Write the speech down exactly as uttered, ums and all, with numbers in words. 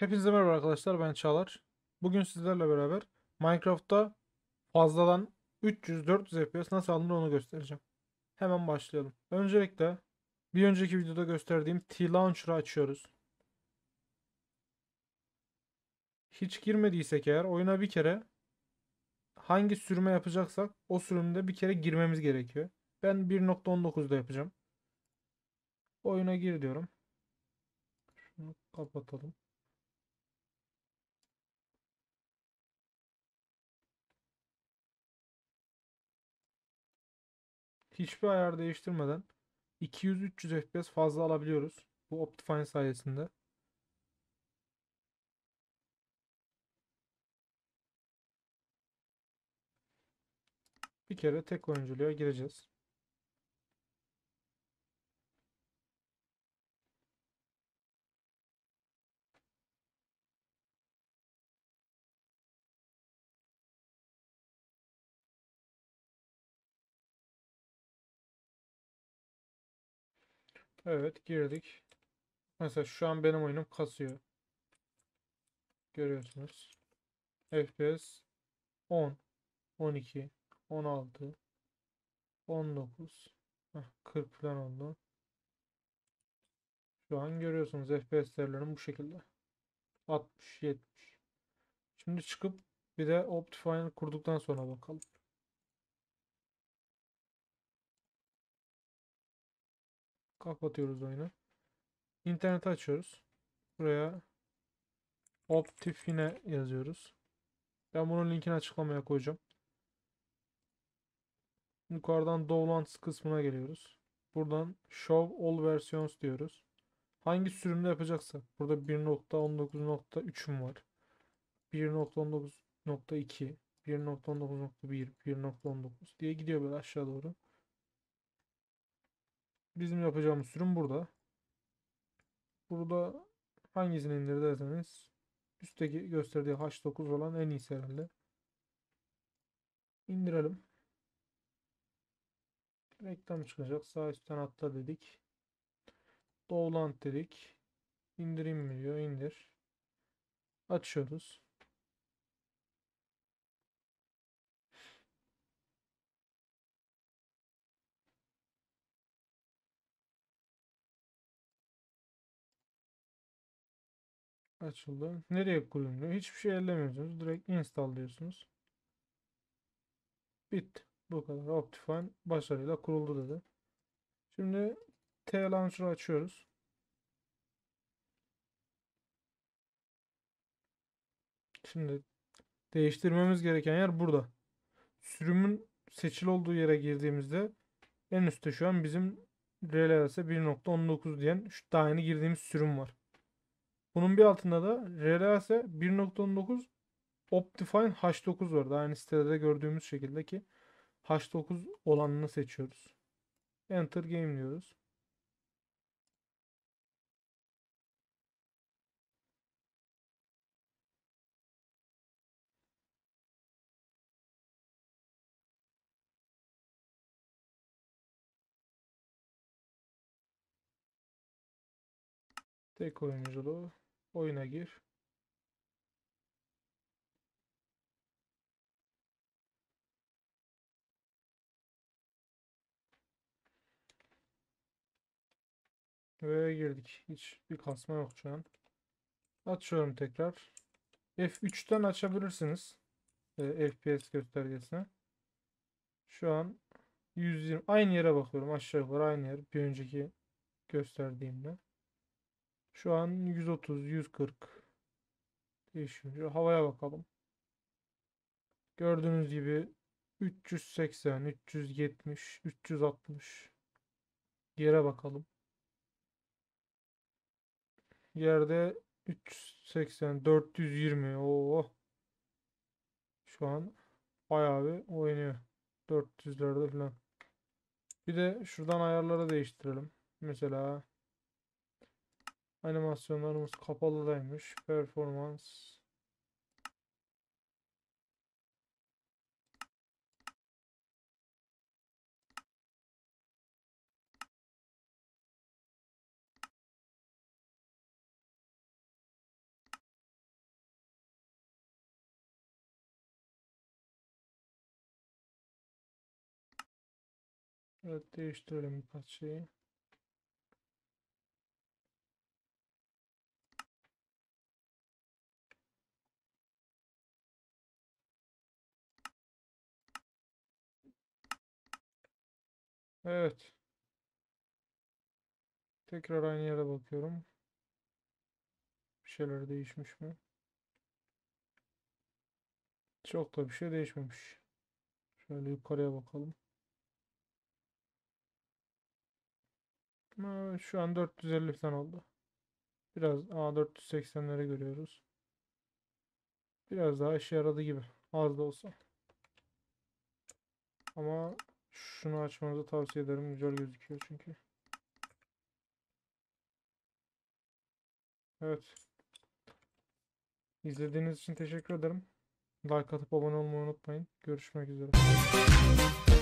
Hepinize merhaba arkadaşlar, ben Çağlar. Bugün sizlerle beraber Minecraft'ta fazladan üç yüz dört yüz F P S nasıl alınır onu göstereceğim. Hemen başlayalım. Öncelikle bir önceki videoda gösterdiğim T-Launcher'ı açıyoruz. Hiç girmediysek eğer oyuna bir kere hangi sürüme yapacaksak o sürümde bir kere girmemiz gerekiyor. Ben bir nokta on dokuzda yapacağım. Oyuna gir diyorum. Şunu kapatalım. Hiçbir ayar değiştirmeden iki yüz üç yüz F P S fazla alabiliyoruz. Bu Optifine sayesinde. Bir kere tek oyunculuğa gireceğiz. Evet, girdik. Mesela şu an benim oyunum kasıyor. Görüyorsunuz. F P S on, on iki, on altı, on dokuz, heh, kırk falan oldu. Şu an görüyorsunuz F P S değerlerim bu şekilde. altmış, yetmiş. Şimdi çıkıp bir de Optifine kurduktan sonra bakalım. Kapatıyoruz oyunu. İnterneti açıyoruz. Buraya Optifine yazıyoruz. Ben bunun linkini açıklamaya koyacağım. Yukarıdan Downloads kısmına geliyoruz. Buradan Show All Versions diyoruz. Hangi sürümde yapacaksak. Burada bir nokta on dokuz nokta üçüm var. bir nokta on dokuz nokta iki, bir nokta on dokuz nokta bir, bir nokta on dokuz diye gidiyor böyle aşağı doğru. Bizim yapacağımız sürüm burada. Burada hangisini indir derseniz üstteki gösterdiği H dokuz olan en iyisi herhalde. İndirelim. Reklam çıkacak. Sağ üstten atla dedik. Download dedik. İndireyim mi diyor. İndir. Açıyoruz. Açıldı. Nereye kurayım diyor. Hiçbir şey ellemiyorsunuz. Direkt install diyorsunuz. Bitti. Bu kadar. Optifine başarıyla kuruldu dedi. Şimdi T-Launcher'ı açıyoruz. Şimdi değiştirmemiz gereken yer burada. Sürümün seçili olduğu yere girdiğimizde en üstte şu an bizim R L S bir nokta on dokuz diyen şu daha yeni girdiğimiz sürüm var. Bunun bir altında da R L S bir nokta on dokuz Optifine H dokuz var. Daha yeni sitede gördüğümüz şekilde ki H dokuz olanını seçiyoruz. Enter Game diyoruz. Tek oyunculuğu. Oyuna gir. Ve girdik. Hiç bir kasma yok şu an. Açıyorum tekrar. F üçten açabilirsiniz. E, F P S göstergesine. Şu an yüz yirmi. Aynı yere bakıyorum. Aşağı yukarı aynı yer. Bir önceki gösterdiğimde. Şu an yüz otuz, yüz kırk değişiyor. Havaya bakalım. Gördüğünüz gibi üç yüz seksen, üç yüz yetmiş, üç yüz altmış. Yere bakalım. Yerde üç yüz seksen, dört yüz yirmi. Oo. Şu an bayağı bir oynuyor. dört yüzlerde falan. Bir de şuradan ayarları değiştirelim. Mesela animasyonlarımız kapalıdaymış. Performans. Evet, değiştirelim birkaç şeyi. Evet. Tekrar aynı yere bakıyorum. Bir şeyler değişmiş mi? Çok da bir şey değişmemiş. Şöyle yukarıya bakalım. Evet, şu an dört yüz elli falan oldu. Biraz A dört yüz seksenleri görüyoruz. Biraz daha işe yaradı gibi. Az da olsa. Ama şunu açmanızı tavsiye ederim. Güzel gözüküyor çünkü. Evet. İzlediğiniz için teşekkür ederim. Like atıp abone olmayı unutmayın. Görüşmek üzere.